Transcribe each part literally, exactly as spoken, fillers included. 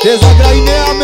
Te zagrajniamy!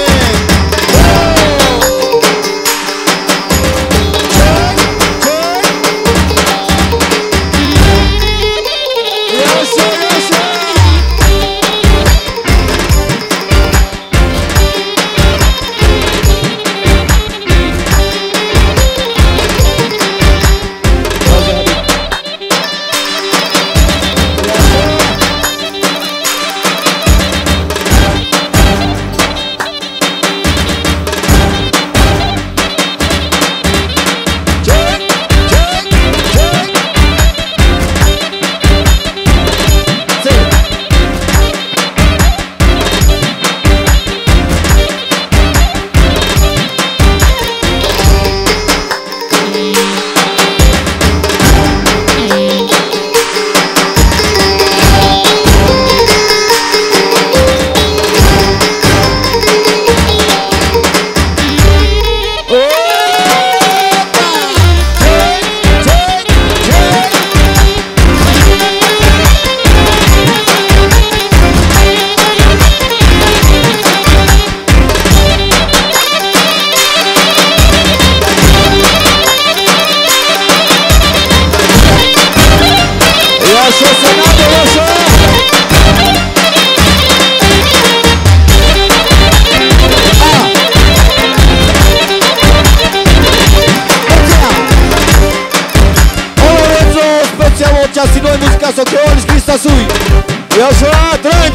Si no hay música, so que olhos que está sui. Eu sou a trem.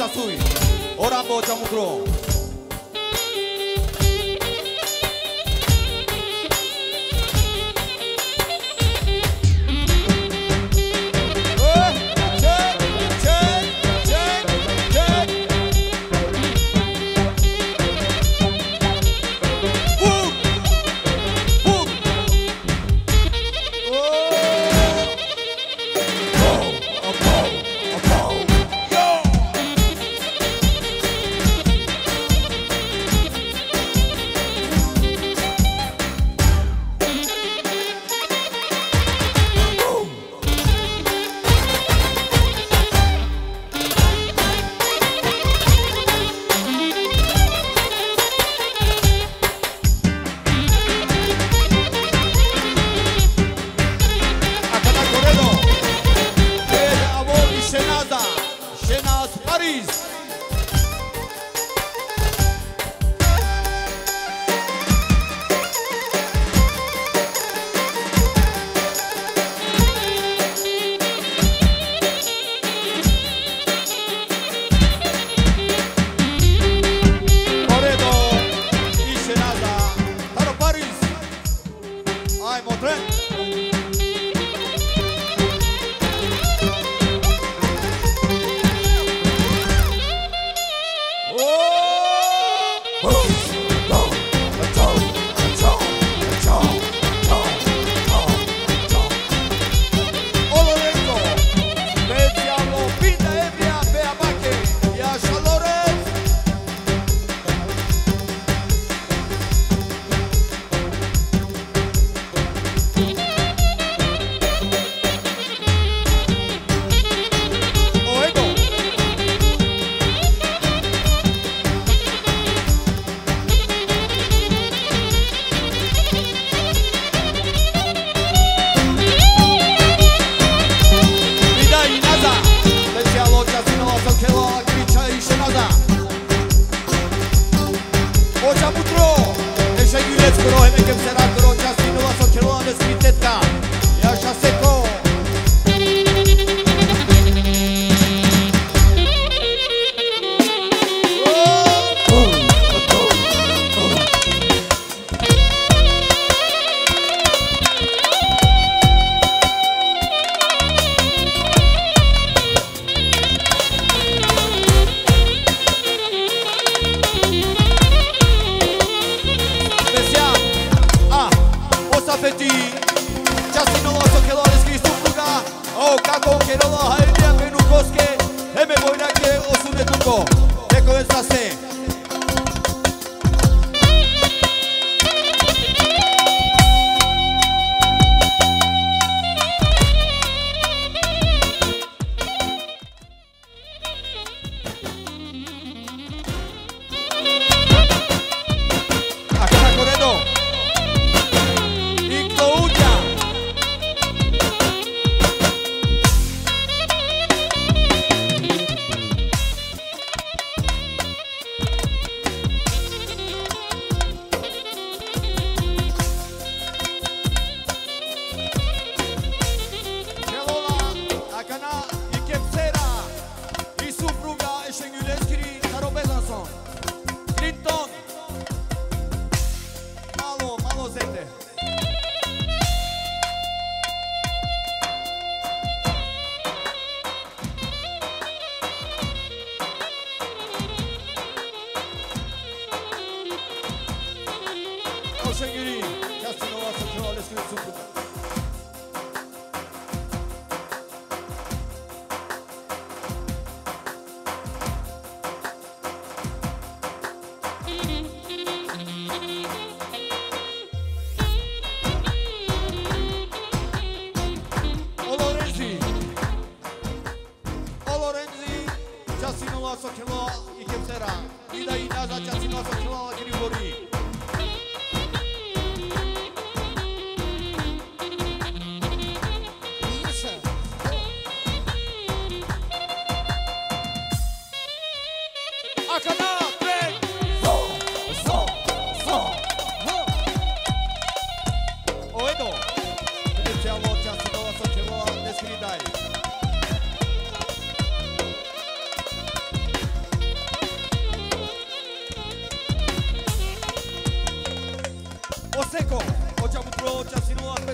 Sui, Orambo Chamukro.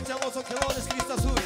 specialoso Kelones Krista Sui.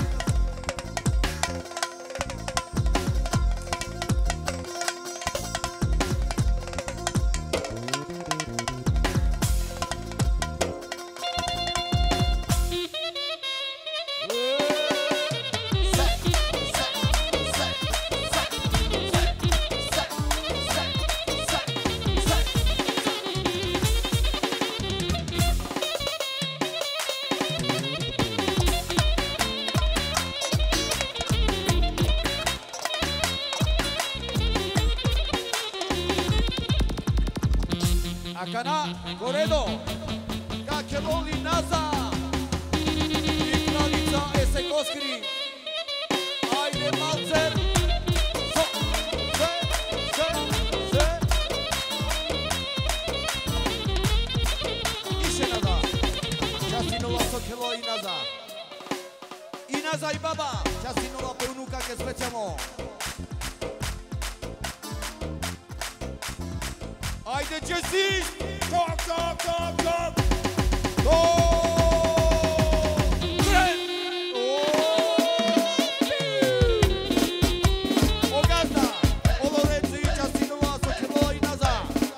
Akana, Goredo, Kakeloli Naza, Ikralica Esekoskri, Ajde Malcer, So, Se, Se, Se, Ishenada, Častinova Sokelo i Naza, i Naza i Baba, Častinova Peunuka che speciamo. Haydi Jesse! Kalk kalk kalk kalk! Go! Tren! O gazda! O Lorenzo i Častinova Sokelo i Naza!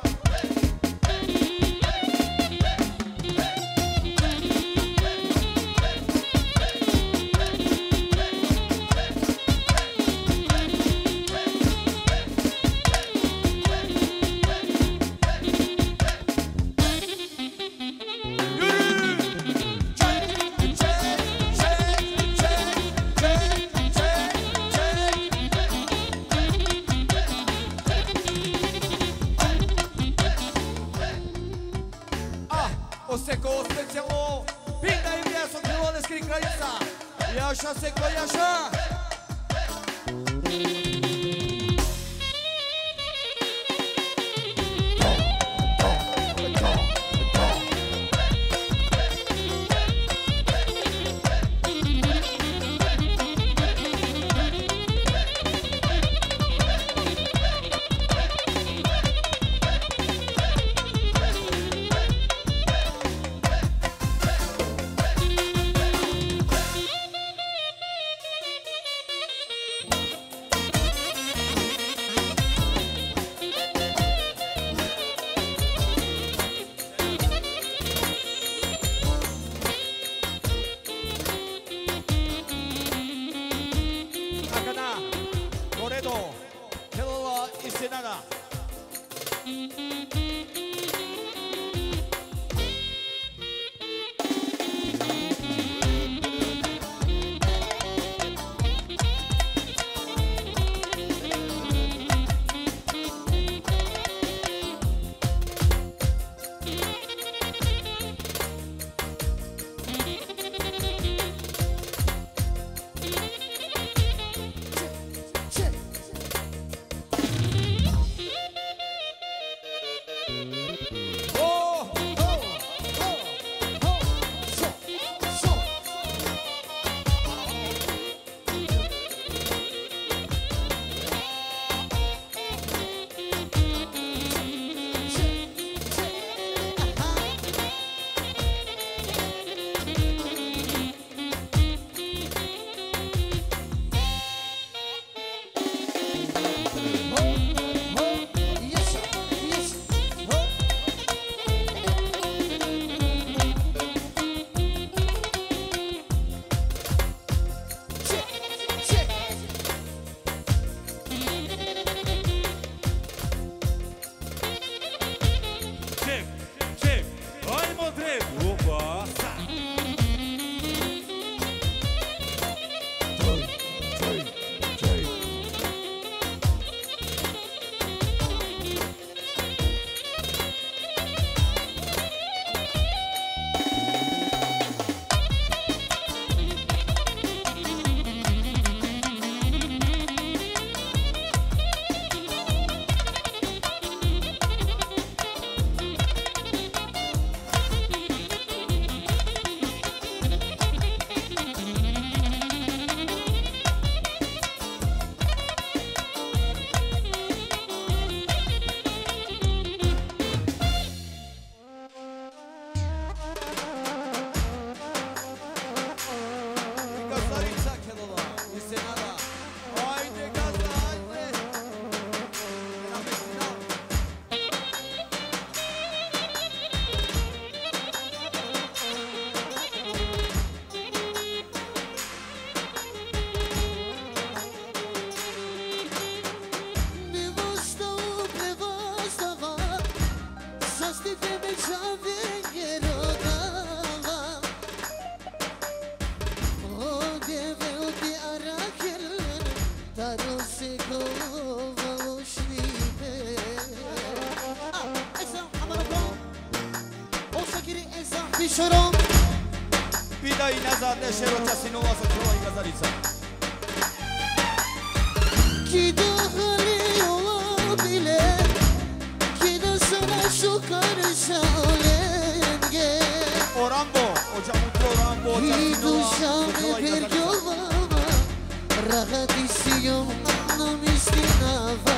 Oseko specijalno, Pinda i Vija Sokelo Neskri Kraljica, Jaša Seko Jaša. Goredo, Kelova i Senada. Thank you. Mișoro Vida Inaza de Șero Ceasinova să celor Gazarița Chido hali olabile Chido sana şu karışalenge Orambo, hocam mutlu Orambo Chido Ceasinova şame bir yolama Rahat istiyorum anlamıştınava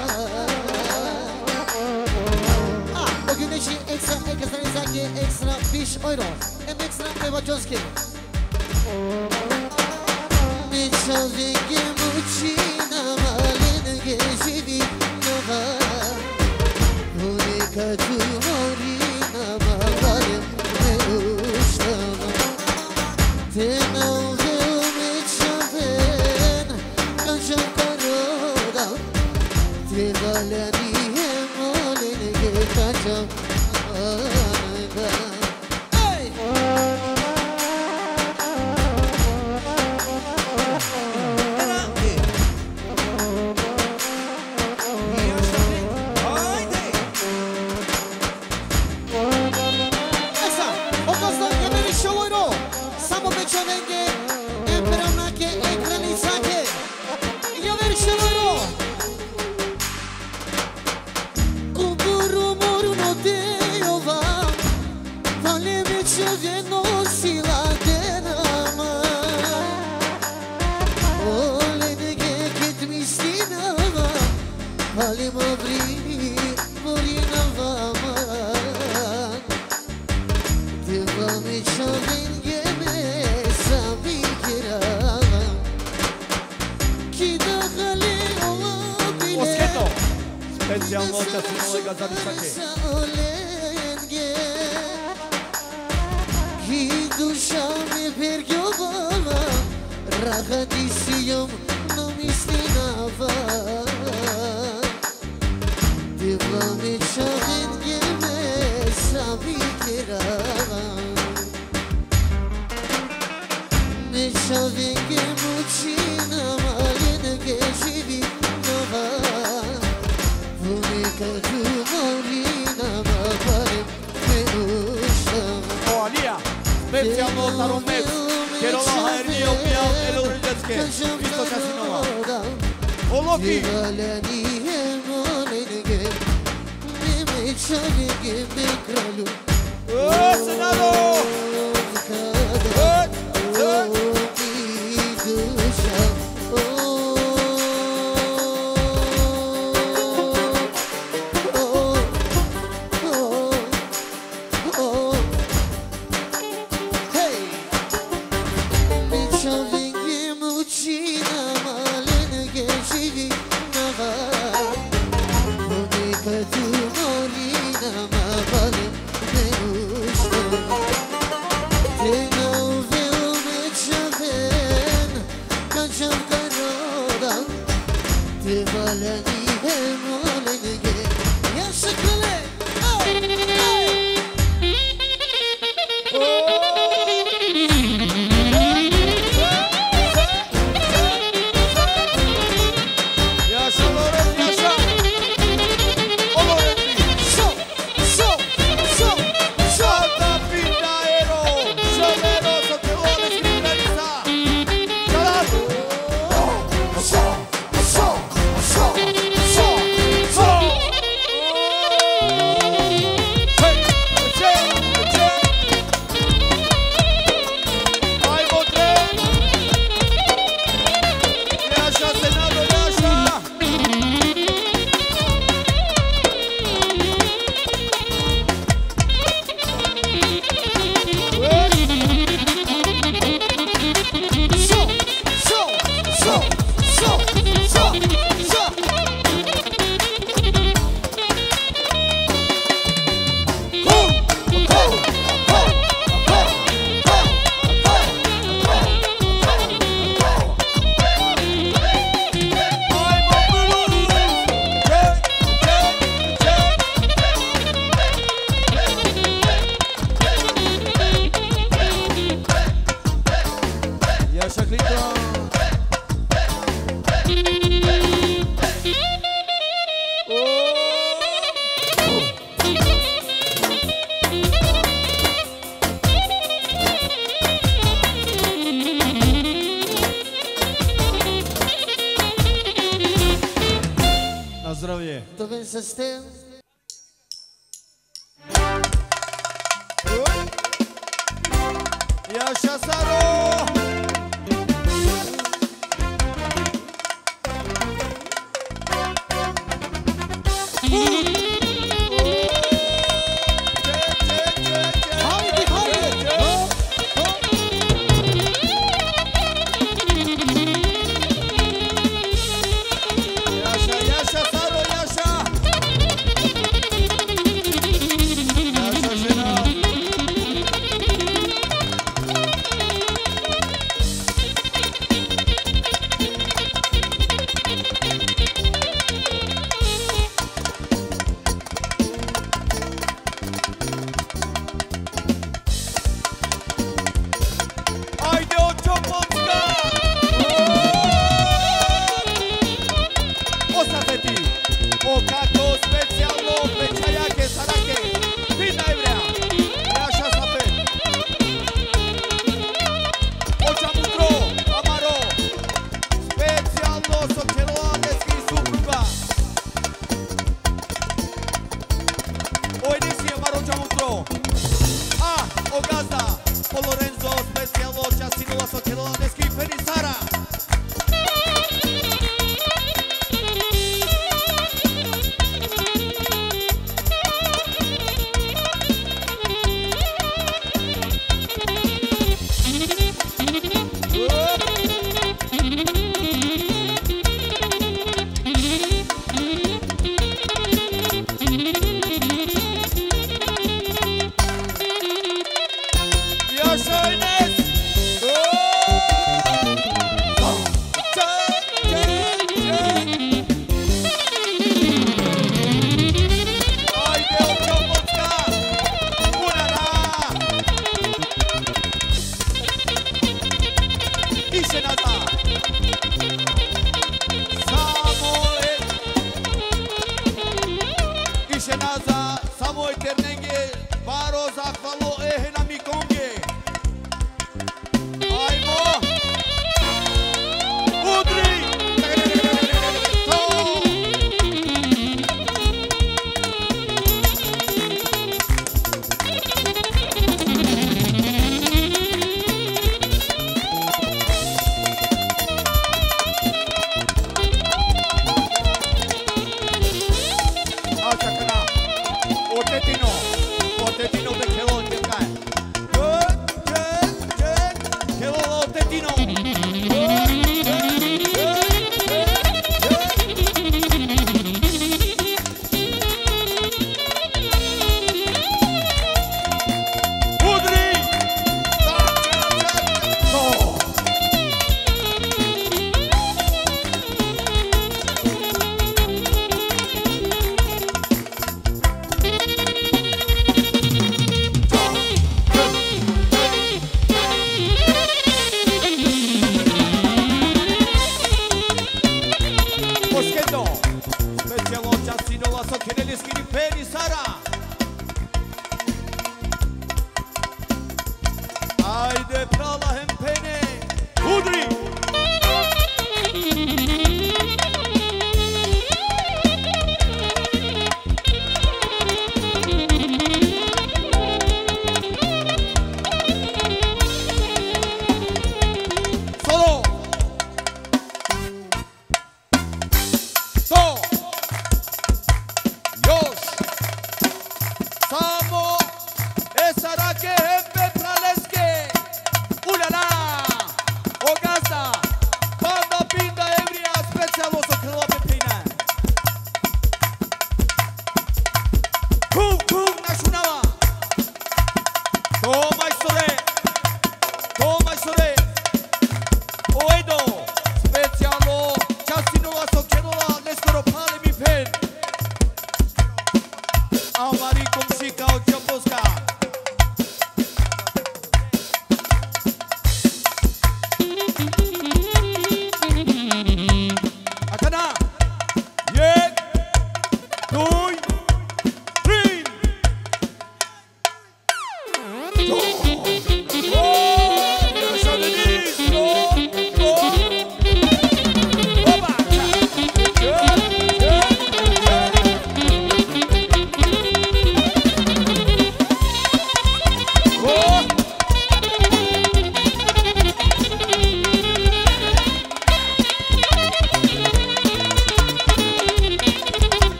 O güneşi ekstra ekstra izaki ekstra beş euro Hem ekstra meyva coski Ne çaldıgım uçina malin geçidi nova Bu ne kadar morina malarım ne uşama Ten aldım içaven Kaçan karodan Tevalani hem olin geçacağım Hey! Halim abri morina vama Devam içavin geme sabi kirava Ki dahali olabile Moscheto Specjalno Ceasinova Gazarița Ki dușami pergiova Rahat istiyorum namistinava Devam içavin geme sabi kirava Meçavin geme uçina malin geçidi nova Bu ne kadar morina malarım ne uşama O Alia Specjalno Taromex Kerola Haerni Opial Elorilleske Isto Ceasinova O Loki Tevalani hem olin geme Meçavin geme kralu O Senado Öt Öt system. Yaşa Saro.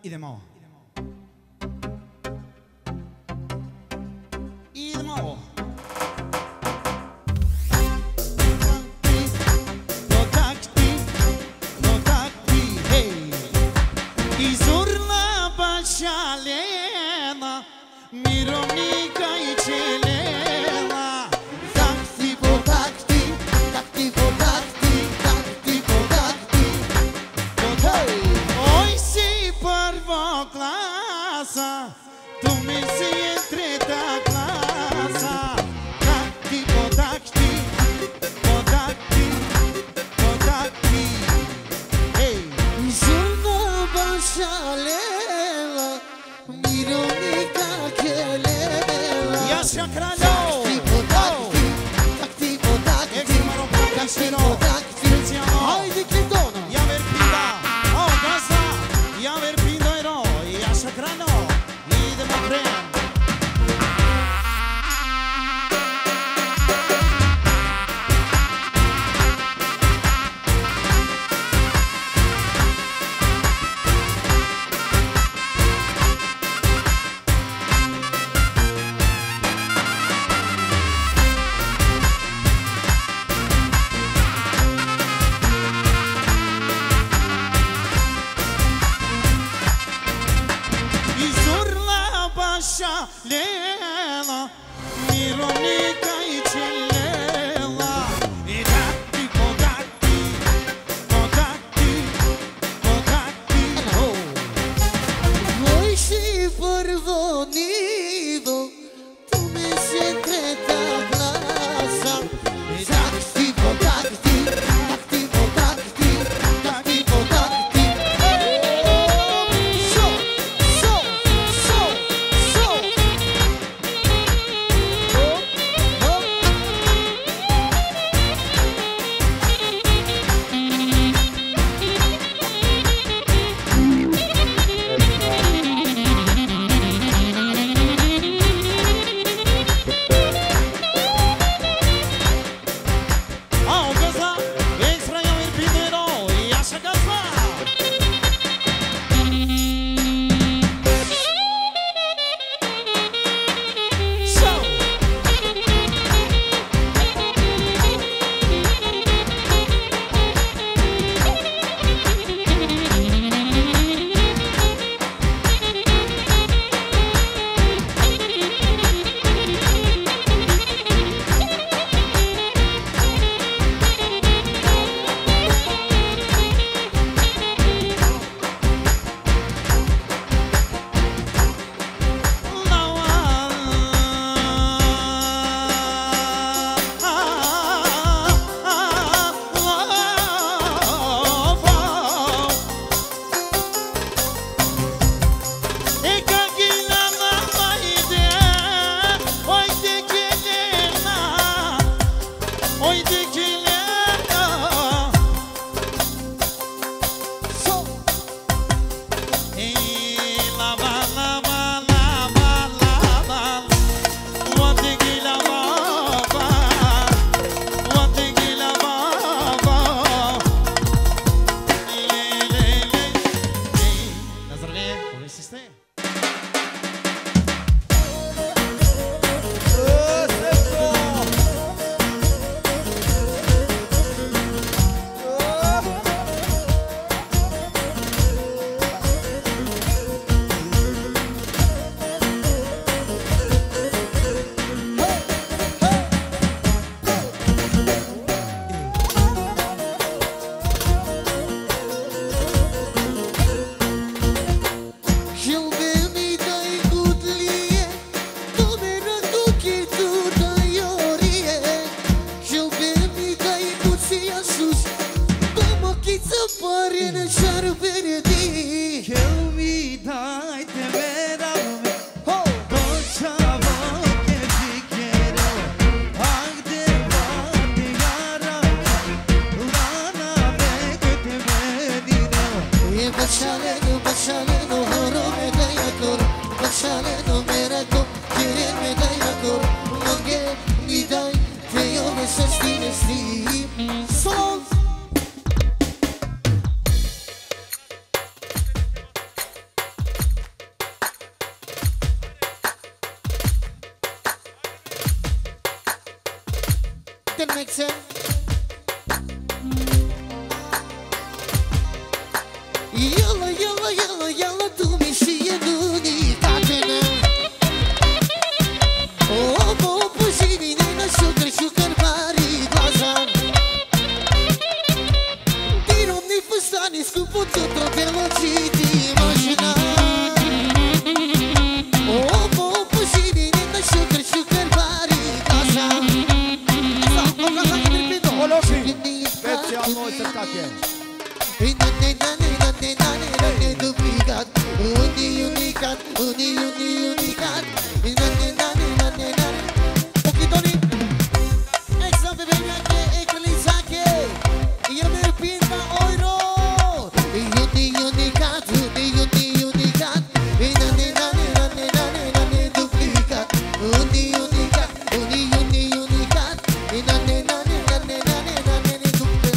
Idemo. Idemo. No takti, no takti, hej. Izurla bašalena, mirovnika I čelela. Takti po takti, takti po takti, takti po takti. Oj si prvo klasa, tu mi si je treta klasa. Takti po takti, po takti, po takti, hej. Zurna bašalela, mirovnika kelela. Jaša kraljo! Takti po takti, takti po takti, takti po takti. Hajde Clintono! Ja ver pida, o gazda, ja ver pido ero, jaša kraljo, idemo krem. Izurla bašalena, mirovnika I čelela. I takti po takti, po takti, po takti. Voi si prvo nido, tu mi si treta klasa. Takti po takti, takti po takti, takti po takti. So, so, so, so. Oh, oh. O gazda, ekstra ja ver pido ero, jaša gazda. So. Steve. connection. Yalla yalla yalla yalla tu mi și luni tatena. O po po și vine na sugar sugar bari glaza. Tiro mi fustani scupo tutto velocity macina. O po po și vine na sugar sugar bari glaza. Olofi, special noi să cache. Nane nane nane nane nane duplicat, uni unicat, uni uni unicat. Nane nane nane nane. Pochitoni, extra pe venache, eclizache. Eu ne pinta oiro. Uni unicat, uni uni unicat. Nane nane nane nane nane duplicat, uni unicat, uni uni unicat. Nane nane nane nane nane duplicat.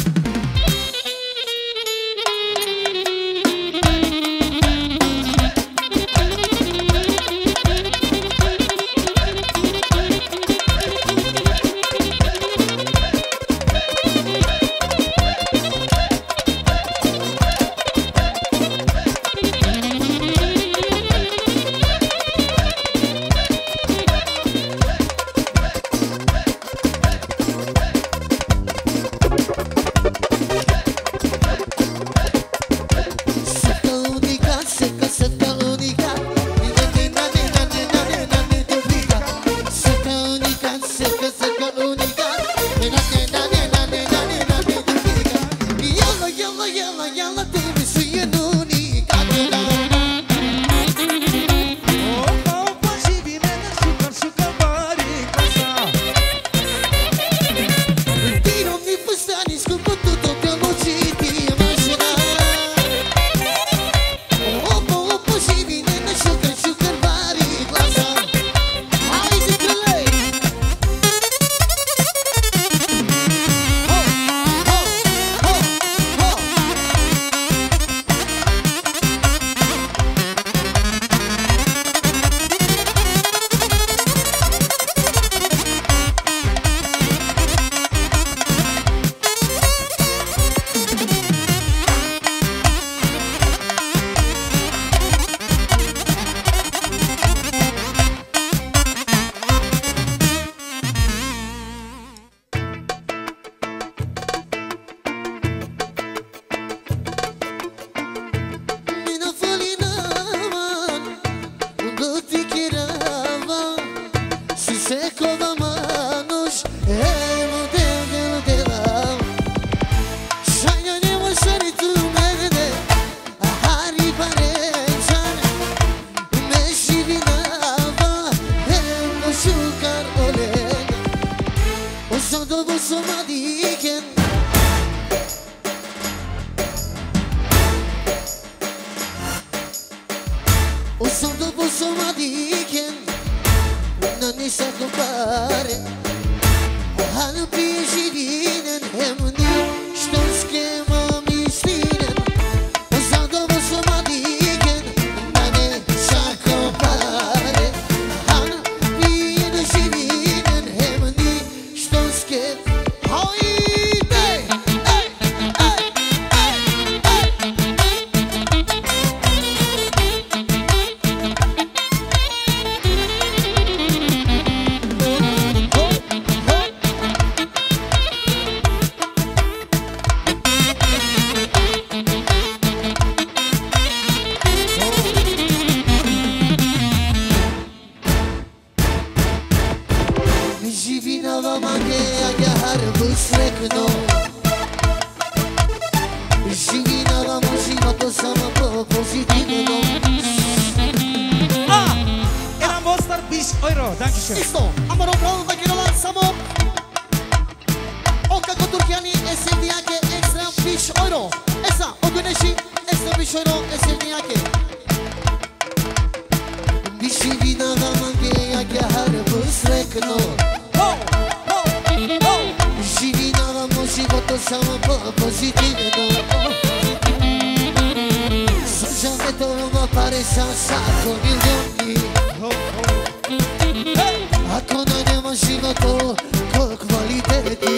Pare sensato milioni. Ako na nema životu ko kvaliteti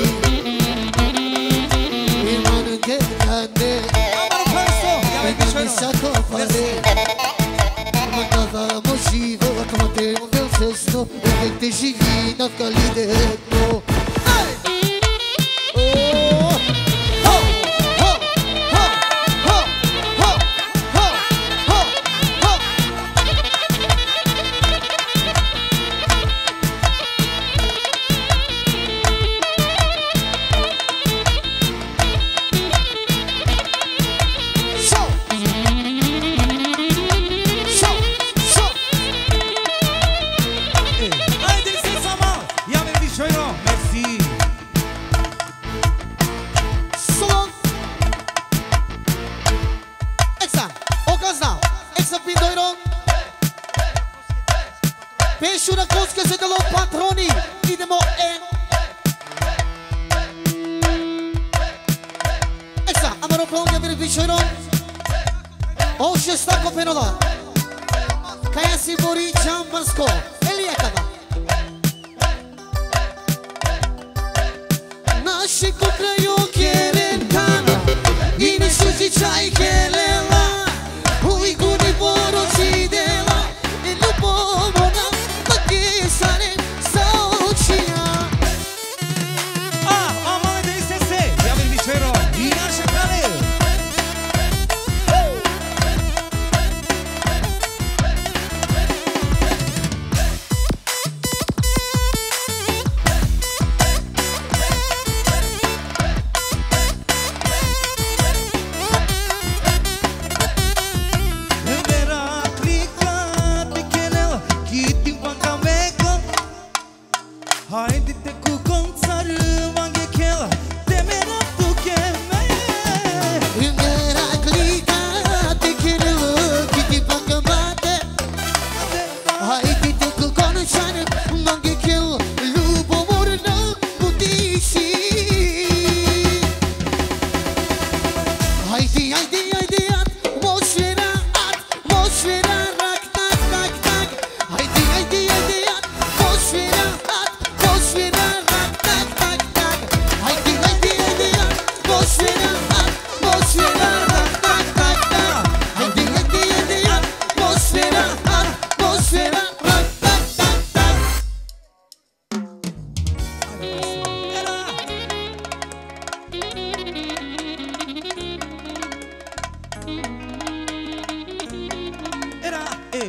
Iman genane Menami sako pare Mandavamo živo Ako matemo vel cesno Uvek te živi na kvalitetno Pensiuna koske se delo patroni Idemo en Exa, amaro plonja veri višojron O šestako penola Kaja si bori čambansko Elijekava Naši kukraju kjeren kana I ne šuži čaj kelela Ujguni boroci dela I ljubomona Sare sa očija A, amale de S S Javil Vičero I naša kralje Vera klika te kenela Kitim panka meko Hajdite ku koncarë mange kjela Te mera tu keme Vera klika te kenela Kiti panka bate Hajdite ku koncarë mange kjela Ljubomorna butiši Hajdi, hajdi, hajdi Atmosfera, atmosfera Rak, tak, tak, tak Hajdi, hajdi, hajdi Atmosfera, atmosfera Rak, tak, tak, tak Hajdi, hajdi, hajdi Atmosfera, atmosfera Rak, tak, tak, tak Hajdi, hajdi, hajdi Atmosfera, atmosfera Rak, tak, tak, tak Era, eh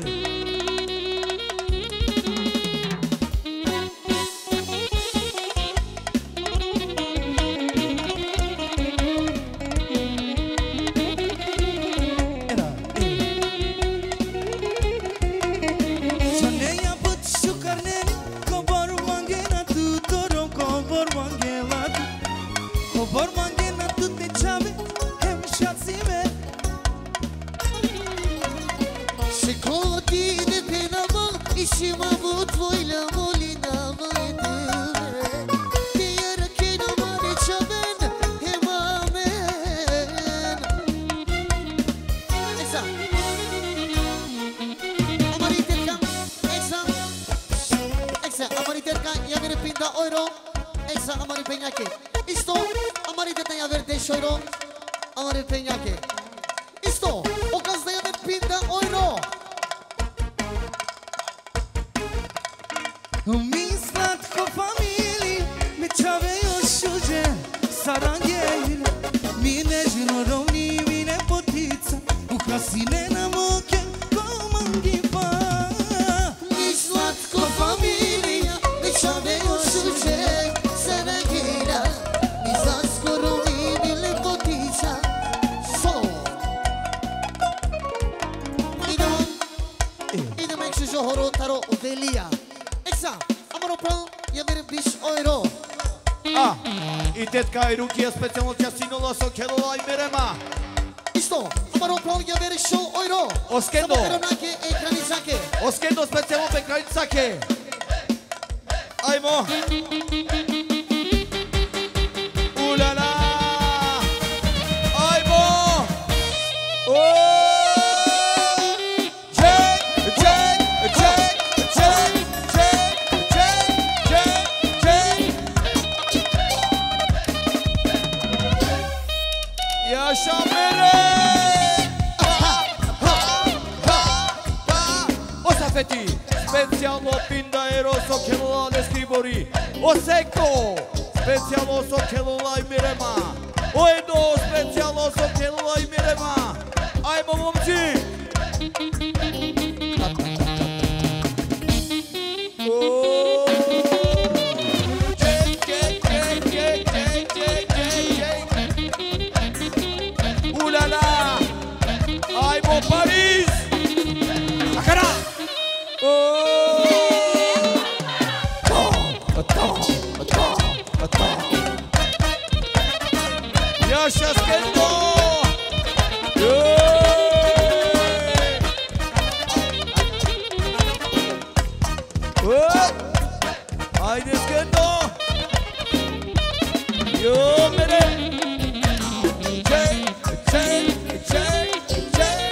Era, eh Soneja pët shukarneni Kobor mangena tu toro Kobor mangela tu Kobor mangena tu te qame Hem shacime Shikolla ti dhe pena më Ishim avut vojla molina më e dëve Ti jërë kena më në qaven E mamen Eksa Amaritet kam Eksa Eksa amaritet ka javere pinda euro Eksa amari penjake Isto amaritet na javere desh euro Amari penjake Isto okaz da javere pinda euro Mi slatko familji Me qave jo shuđe Sarangel Mi nežno rovni Mi ne potica U krasine na moke Ko mangi pa Mi slatko familija Mi čave još uđe Sarangela Mi zaskoro mi lepotica Solo Idemo Idemo ekše žohoro taro velija Eksa Amaro plan javere biš euro A, i tetka i ruki je specijalno časinula so kelula i merema. Isto Amaro plan javere show euro Oskendo. Samo eronake e kranicake Oskendo specijalno pe kranicake. Ajmo. Ulala. Ajmo. O! Check, check, check, check, check, check. Yaşa mere! O safeti, specijalno pinda eroso kelola leskibori. O seko, specijalno so kelola i mirema. O edo, specijalno so kelola i mirema. Ajmo momci! Ulala! Ajmo Pariz! Akara! Yaşa Skendo! Haydi Skendo! Yo mere! Çek, çek, çek, çek!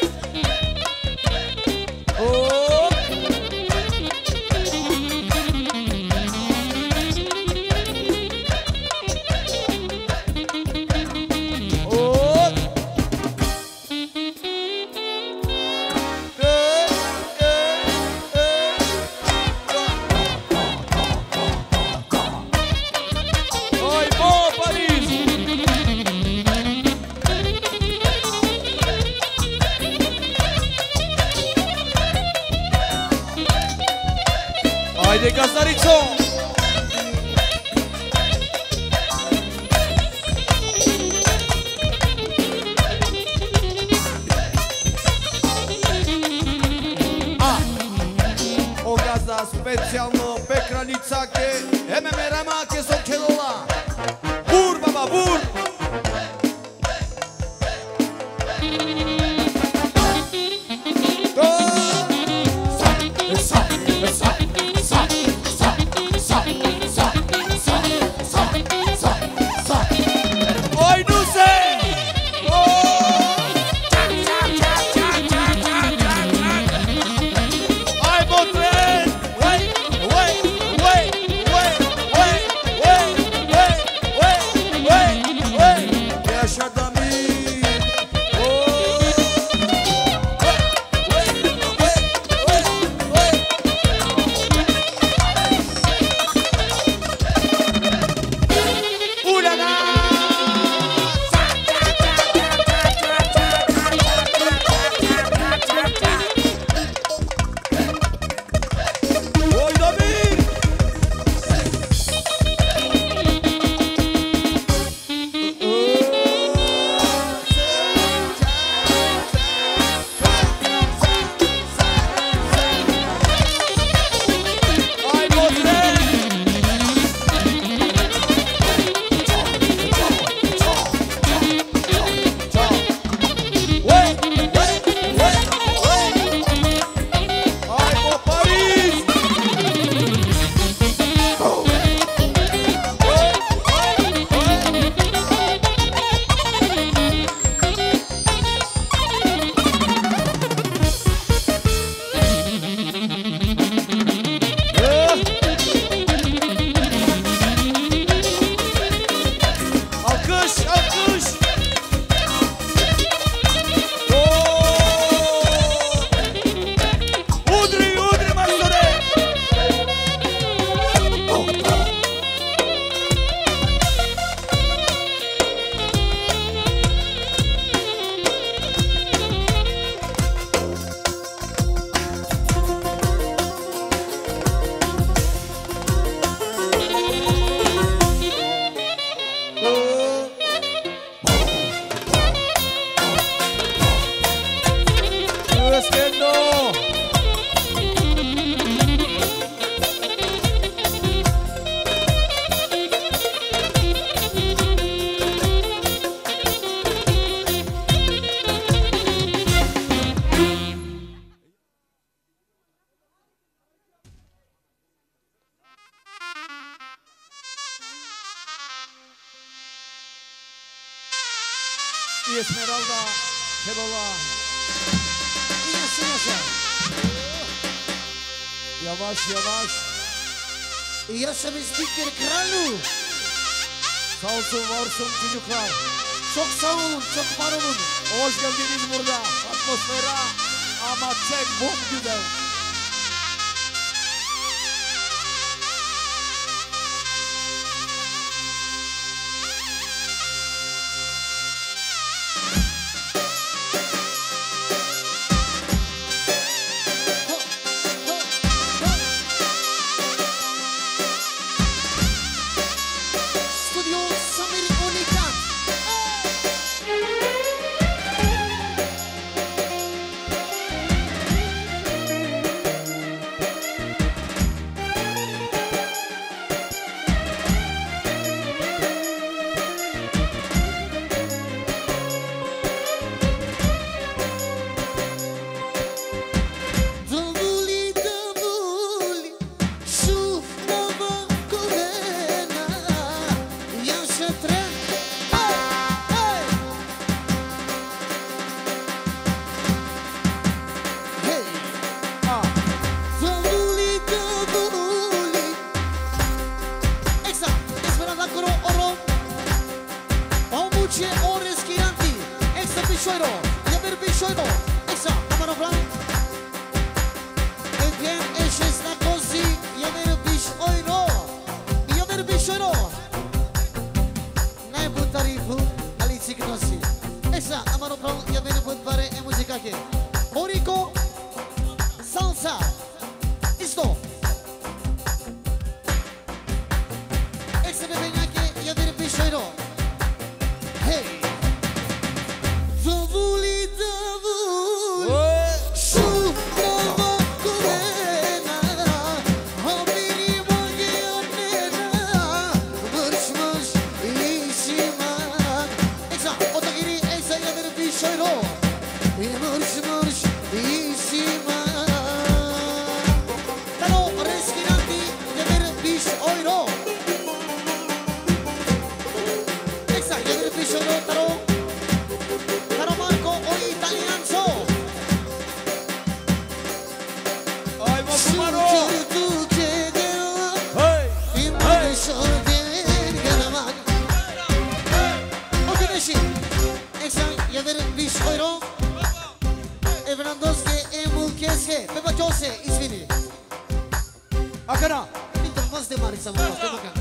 Oh! Oh! Oi, boa, Paris! Haydi Gazarico! A! O gazda specijalno pekranica ke ememe rama ke so kelola. Vur baba vur! Oi, não sei! Ai, bom trem! Ué, ué, ué, ué, ué, ué, ué, ué, ué, ué! Deixa da mim! Oi, Davi! Ai, você! Ué, ué, ué, ué! Ai, bom Paris! Alkış, alkış! Udri, udri, Mastore! Skendo! I Esmeralda, Kelola. Yaşa yaşa. Yavaş yavaş. Yaşa bir sticker kralu. Sağ olsun var olsun çocuklar. Çok sağ olun, çok var olun. Hoş geldiniz burada. Atmosfera ama çek bom güzel. Studio Samir Unicat. Davuli, davuli, şuf baba kulena, yaşa tren. Hey, hey, Ah, davuli, davuli. Exa, esperando coro oro. Omuce ore schianti. Exa piscioro, yaver piscioro. Exa, amano plan. E bien esces la così, yaver piscioro. Yaver piscioro. Ne buttarifu alizi così. Exa, amano plan, yaver buttare e musica che. Orico, salsa. Isto. Exa me venga che yaver piscioro. Hey. Davuli, davuli. oh, Şuf baba kulena, haberi bagi onena, mırş mırş işiman. Exa, ota giri, exa yaver piscioro. Mırş mırş işiman. Tano respiranti, yaver piscioro. Exa, yaver piscioro, taro. Taro Marco o italianzo. ay ma fumaro. Şükür Türkiye'de Hey, İmre şöyle gelemen. O güneşi Eksan yaverin bir euro. Evrandoske emulkeske Beba Chose izvini. akana. Bildim vaz de marisa mutlu. Bakın.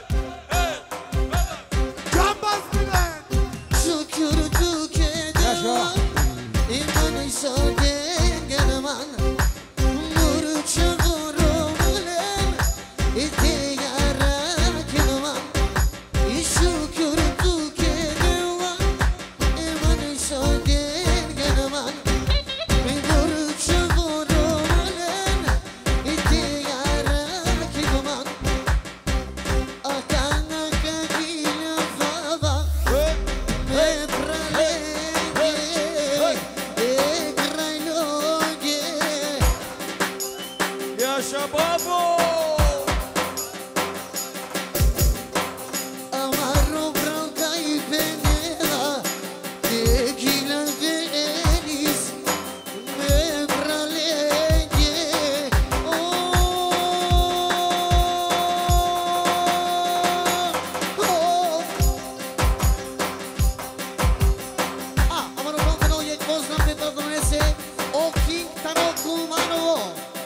Cambaz Bülent. Şükür Türkiye'de Yaşa. İmre şöyle gelemen. Murça gurulen İhtiyara gelemen. Şükür Türkiye'de İmre şöyle gelemen. Murça gurulen İhtiyara gelemen. Akana kakila fava. Me pralege, e krajloge. Yaşa babo. Amaro branca y venera, tequila deniz, me pralege. Oh, oh. Ah, amaro branca no je pozna me perdonese, o king tano kumano.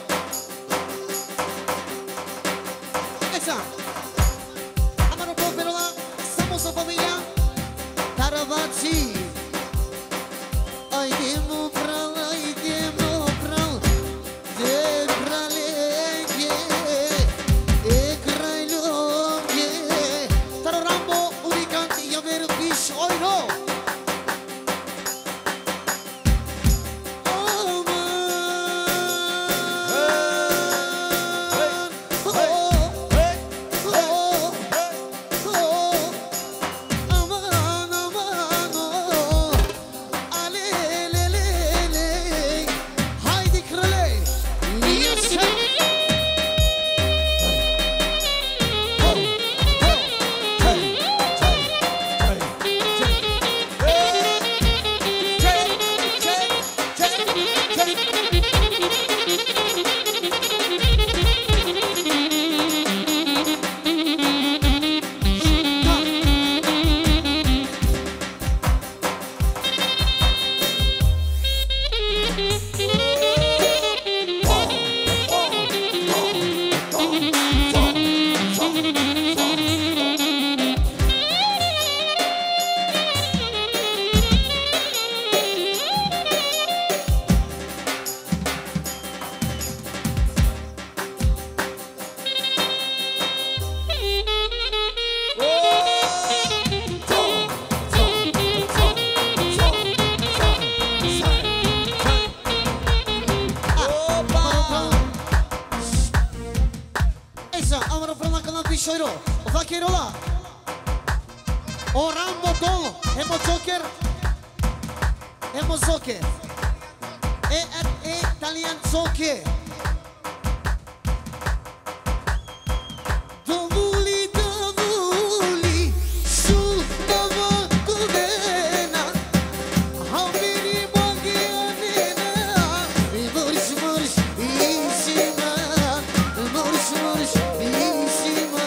Exa. Amaro branca somos a familia Taravaci. Ai demo pral, ai demo pral, de pralege, e krajloge. Taro Rambo unikanti yaver pish oiro. Aman, oh, oh, aman, aman, oh. O Rambo Dolo, hemo Joker, hemo Zoke. E at e Italian Zoke. Dovuli, dovuli, sul dovo kudena. Haviri bagianena. Morish, morish, isima. Morish, morish, isima.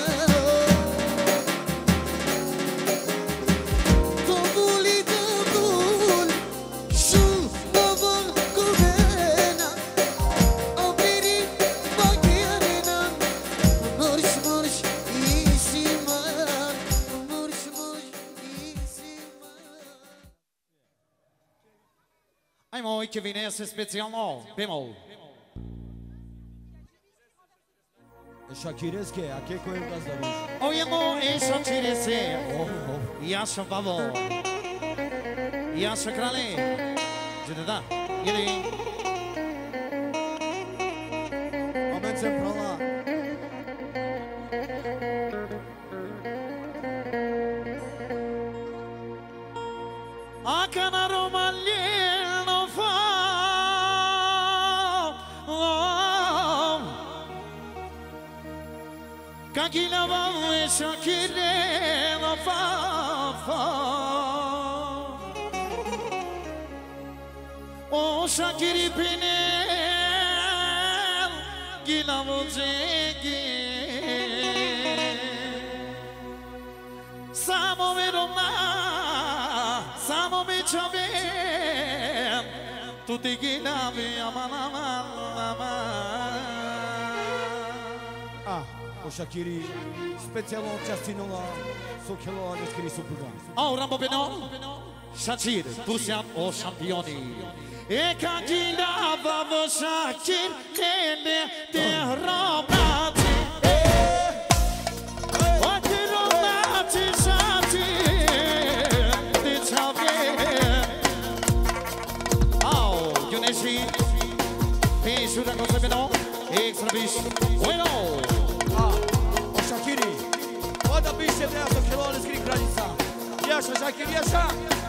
Dovuli, dovuli, sul dovo kudena. Haviri bagianena. Morish, morish, isima. Morish, morish, isima. Ai moj që vine se specijalno, bemol. E Shakireske, a ke ko e gazdarush? O jemo e shaqirese, jashe babo, jashe krale, gjithë da, jedi. Moment se prala. A kana romalje no fa, ka kila vave shakire no fa, fa. O shakiri pine, gila vozegi. Samo me roma, samo me chavem, tu te ginavi aman aman aman. Ah, o Shakiri, specijalno častinola Sokelo Adeskiri supruga. O Rambo Beno, Shakir, tu siam o šampioni. E ka gilava vë Shakir, kene te romati. O te romati Shakir, te chavem. Au, Yuneshi, Pish, una cosa Beno, extra bish, bueno. Ah, o Shakiri, oda biše vrea Sokelo Adeskiri kraljica. Jaša, Shakiri, jaša!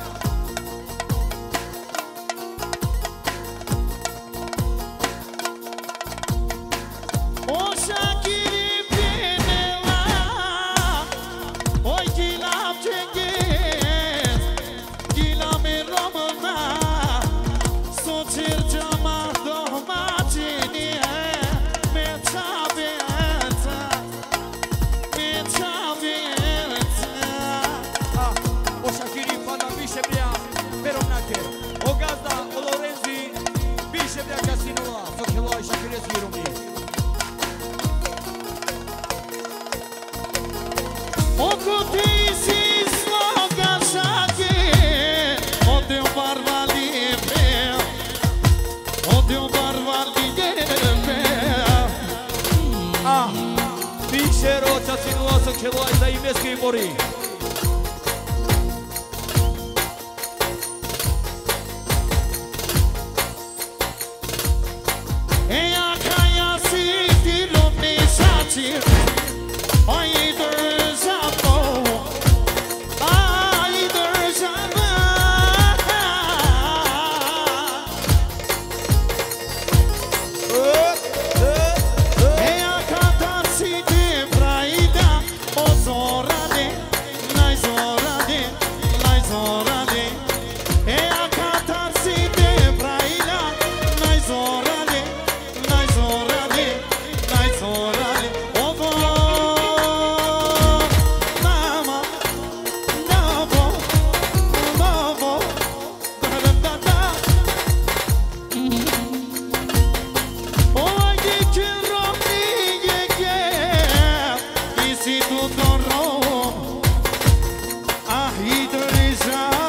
O Shakiri penela, oj gila çengiz, gila me romana, soçir cama domaçini, me çabenza, me çabenza. Ah, o Shakiri pada biše vrea Peronake. O gazda, o Lorenzi, biše vrea častinola Sokelo i Shakiri Skirumi. O kuti si sloga Shakir, o teu barvali meu, o teu barvali meu. Ah, biše ro častinola Sokelo i za ime Skibori. E a caia si ti lumni Shakir, oi dërgjamo, ai dërgjamo. E a kata si ti praida, o zorane, naj zorane, naj zorane. E a kata si ti praida, naj zorane, naj zorane, naj zorane. O vo, mama, novo, novo, da da da da. Oj, që romi je ke, i si tu të rom, ah i të rizha.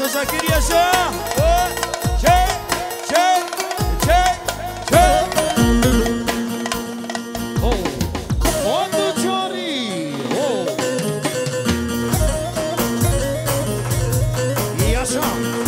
Așa, Shakiri, așa! Ce? Ce? Ce? Ce? Oh, conducătorii! Oh! E așa!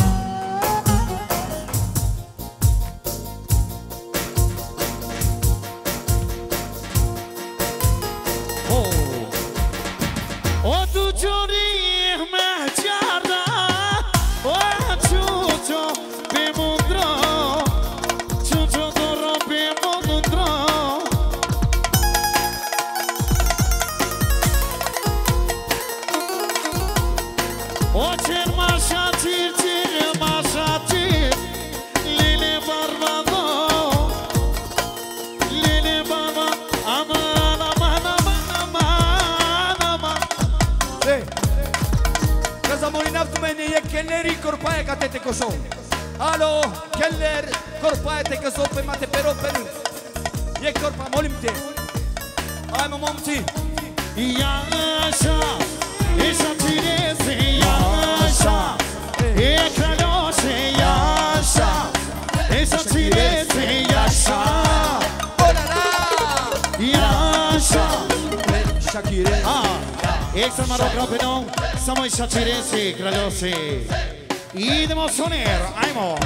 Kelleri korpaja ka te te koshon. Alo, Keller, korpaja te koshon pe mate pero peru. Je korpa, molim te. Ajmo momci. Jasha, e Shakirese, Jasha, e Kaloshe, Jasha, e Shakirese, Jasha. Olala! Jasha. Shakire. Ah, ekstra marokropeno, samo i Shakirese, Kralose. Idemo soner, ajmo.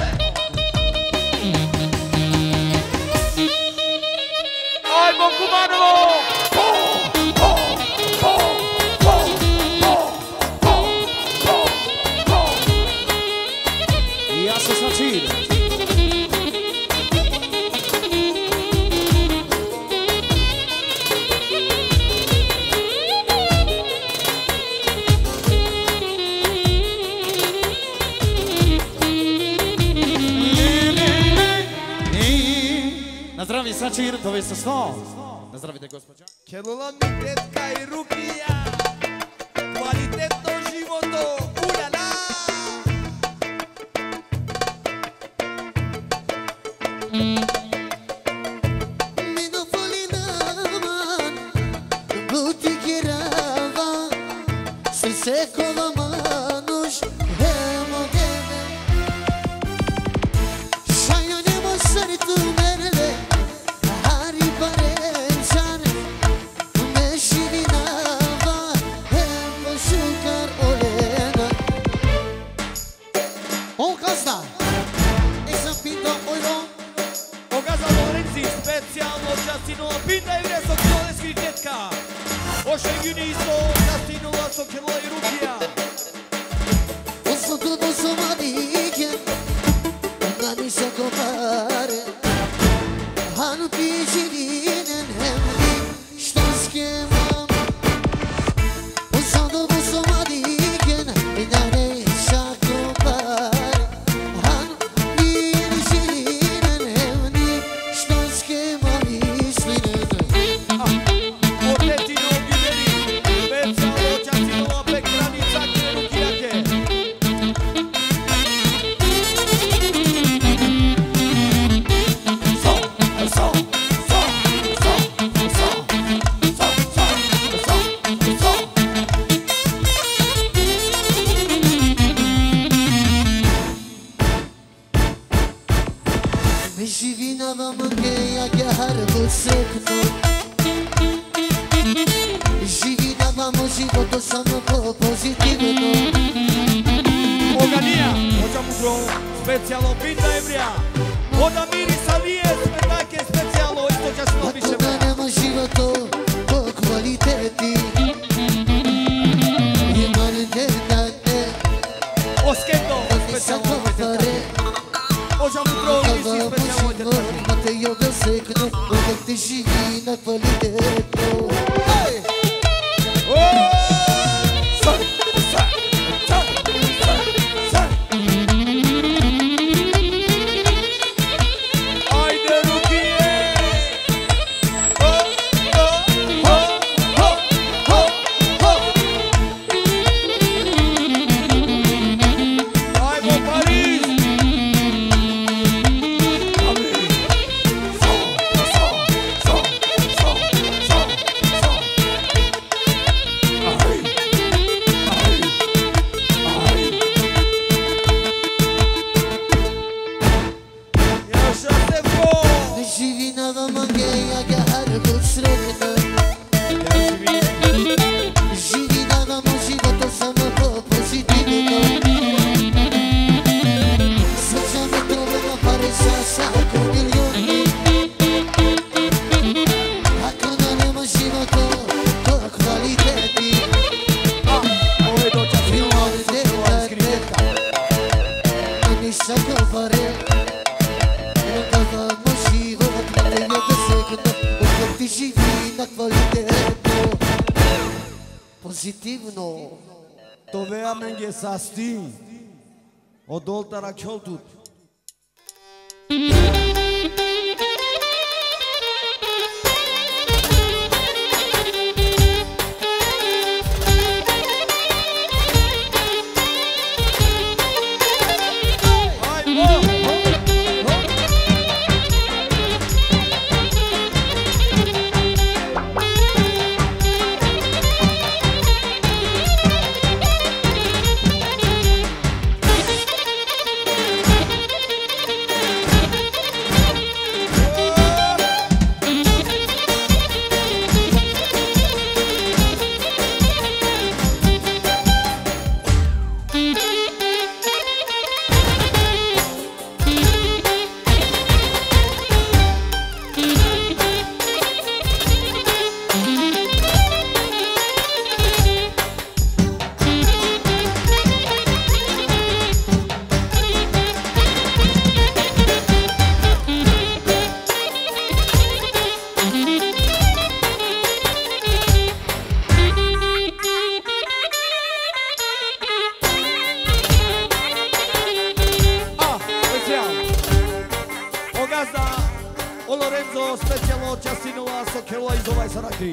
Ajmo Kumanovo! Jasha Shakir. Na zdravie Shakir, to je svo. Na zdravie gospođa. Kelula Mitetka i Rukija. Kvalitetno životo. Ulala! Meno folinavan, butikirava, se sekova manuš, hemo gebe. Şayanemo sarıtı merle, hari parençan, meşivinava, hemo şukar olena. On kazda, esam pinto ojron, Ogaza Lorenzi, specijalno častinula Pinda i Vreso Kiloleski Tetka. Oše Juniso, častinula Sokelo i Rukija. Posso tutto somadiche, nani se compare. Hanno piccirinen hemmi, što schemam. Posso tutto somadiche, nani se compare. Hanno piccirinen hemmi, što schemam isminen. Portetino Giveri, specijalno častinula Pekranica Kire Rukijake. Mi živinava mângeia chiar văsăcnu. Živinava mă životu samo pozitivno. Oganija, ođa mudro, specijalno Pinda Evrija. Oda Mirisa Lije, spetake specijalno, isto časno Ako više da nema životu po kvaliteti, imar ne date, Oskendo, da mi se specijalno kopare. Ođa mudro, nisi Kava specijalno mušino, Tetka. mate jo da seknu, uvek ti živi na kvalitetu. Ajde Rukije! Ho, ho, ho, ho, ho, ho! Ajmo Pariz! na kvalitetu pozitivno. To veja menge sasti od oltara kjoltut. O Lorenzo specijalno Častinova Sokelova iz ovaj Sarakri.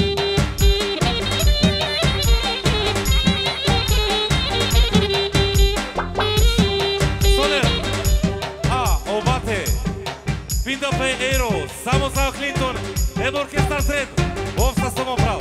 Soner, a, obate, fiind pe Aero, samo sa Clinton, Ed Orchestra Thread, Bovsta să mă prav.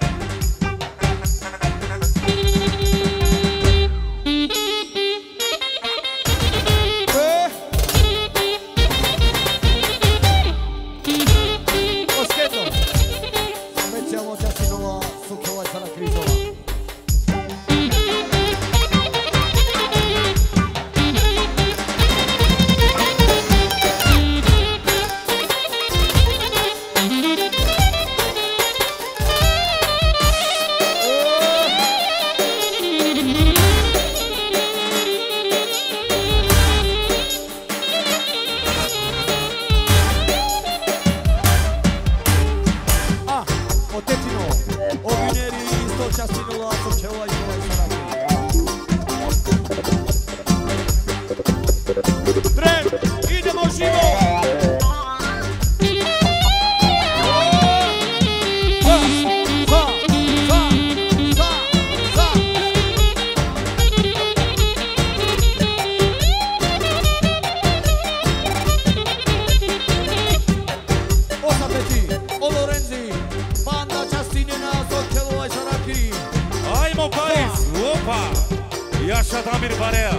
Yaşa Damir Barea.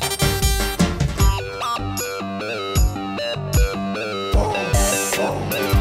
Oh,